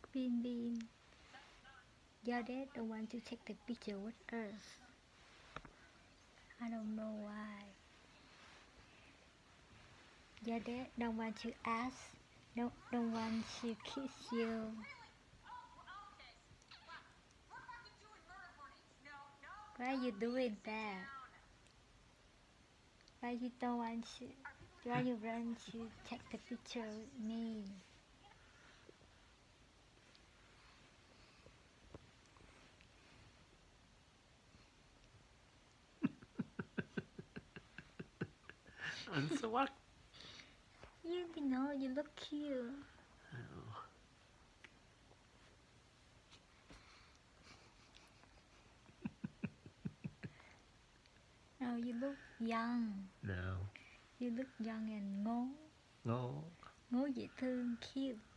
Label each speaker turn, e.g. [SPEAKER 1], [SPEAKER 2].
[SPEAKER 1] Bean Bean, your dad don't want to take the picture with us. I don't know why. Your dad don't want to ask, don't want to kiss you. Why you doing that? Why you don't want to? Why you want to take the picture with me?
[SPEAKER 2] And so what?
[SPEAKER 1] You know, you look cute.
[SPEAKER 2] Oh.
[SPEAKER 1] No, you look young.
[SPEAKER 2] No.
[SPEAKER 1] You look young and ngố.
[SPEAKER 2] Ngố.
[SPEAKER 1] Ngố dễ thương, cute.